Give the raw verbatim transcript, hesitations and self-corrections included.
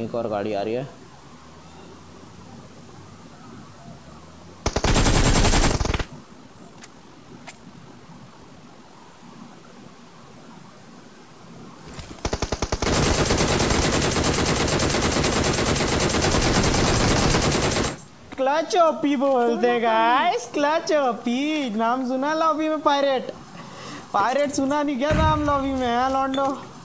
एक और गाड़ी आ रही है। क्लच ओपी बोलते गाइस, क्लच ओपी नाम सुना लॉबी में? पायरेट पायरेट सुना नहीं क्या नाम लॉबी में है लॉन्डो?